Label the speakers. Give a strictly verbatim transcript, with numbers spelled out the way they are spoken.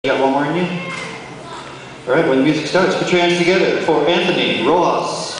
Speaker 1: You got one more in you? All right, when the music starts, put your hands together for Anthony Rojas.